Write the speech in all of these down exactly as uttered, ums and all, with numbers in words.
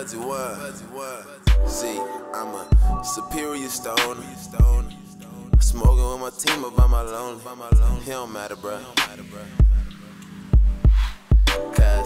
Fuzzy one. See, I'm a superior stoner. Smoking with my team about my lonely. He don't matter, bruh. Cause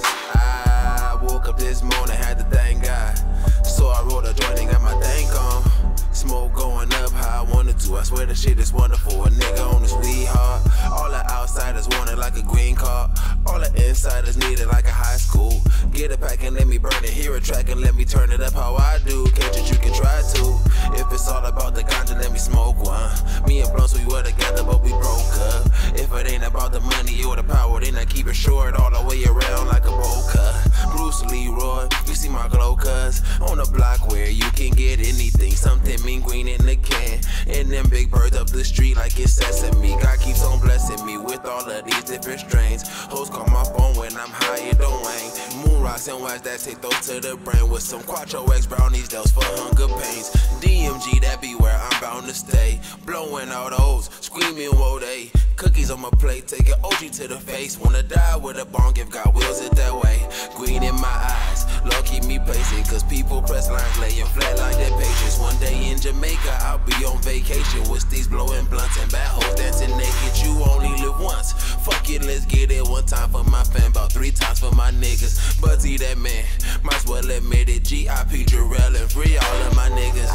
I woke up this morning, had to thank God. So I rolled a joint and got my thank on. Smoke going up how I wanted to. I swear the shit is wonderful. A nigga on this weed hard. All the outsiders want it like a green card. All the insiders need it like a high school. Get a pack and let me burn it. Hear a track and let me turn it up how I do. Catch it, you can try to. If it's all about the ganja, let me smoke one. Me and Blunts, we were together, but we broke up. If it ain't about the money or the power, then I keep it short all the way around like a bowl cut. Bruce Leroy, you see my glow, cuz on the block where you can get anything. Something mean green in the can. And them big birds up the street like it's sesame. God keeps on blessing me with all of these different strains. Hoes call my phone when I'm high, it don't ring. Moon rocks and wise that take those to the brain. With some Quattro X brownies, those for hunger pains. D M G, that be where I'm bound to stay. Blowing out O's, screaming woe they. Cookies on my plate, taking O G to the face. Wanna die with a bong if God wills it that way. Green in my eyes, Lord keep me pacing. Cause people press lines, laying flat like their patience. One day in Jamaica, I'll be on vacation. With these blowing blunts and bad hoes dancing naked. You only live once, fuck it, let's get it. One time for my fam, about three times for my niggas. Buzzy that man, might as well admit it. G I P Jarrell and free all of my niggas.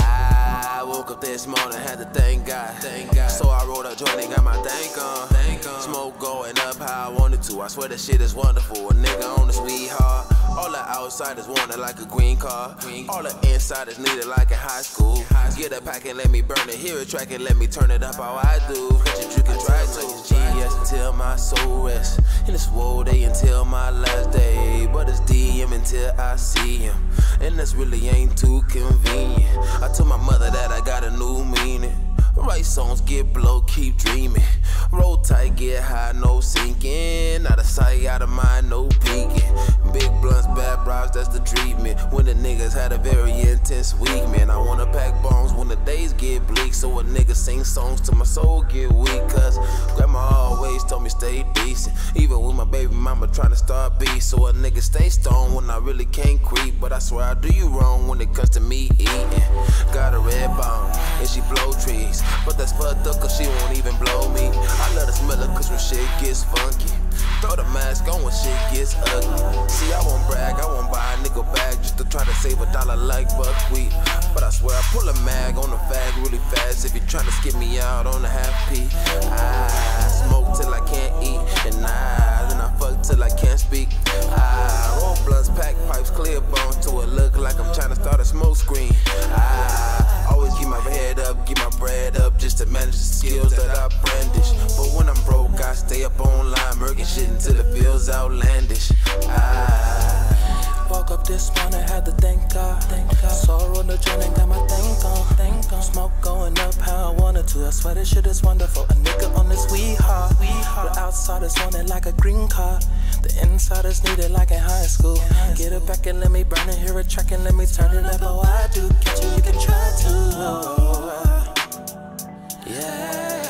I woke up this morning, had to thank God. Thank God. So I rolled a joint and got my thank on. Thank on. Smoke going up how I wanted to. I swear the shit is wonderful. A nigga on the sweet hard. All the outsiders want it like a green card. All the insiders need it like in high school. Get a pack and let me burn it. Hear a track and let me turn it up how I do. Catch it, you can try to. G S until my soul rests. And it's woe day until my last day. But it's D M until I see him. And this really ain't too convenient. I told my mother that I got a new meaning. Write songs, get blow, keep dreaming. Roll tight, get high, no sinking. Out of sight, out of mind, no peeking. Big blunts, bad bribes, that's the treatment. When the niggas had a very intense week, man. I wanna pack bombs when the days get bleak. So a nigga sing songs till my soul get weak. Cause grandma always told me stay decent. Even with my baby mama trying to start beef. So a nigga stay stoned when I really can't creep. But I swear I do you wrong when it comes to me eating. Got a red bone and she blow trees. But that's fucked up cause she won't even blow me. I love the smell of cause when shit gets funky. Throw the mask on when shit gets ugly. See, I won't brag, I won't buy a nickel bag just to try to save a dollar like buckwheat. But I swear I pull a mag on the fag really fast if you're trying to skip me out on the half P. I smoke till I can't eat, and I, then I fuck till I can't speak. I roll blunts, pack pipes, clear bones till it look like I'm trying to start a smoke screen. I always keep my head up, keep my bread up just to manage the skills that I brandish. But when I'm broke, I stay up online, murking shit until it feels outlandish. I woke up this morning, had to thank God. Thank God. So I rolled the joint and got my thank on. Thank on. Smoke going up how I wanted to. I swear this shit is wonderful. A nigga on this weed hard. The outsiders want it like a green card. The insiders need it like in high school. High Get it back and let me burn it. Hear a track and let me turn it up how I do. Catch it, you can try to. Yeah.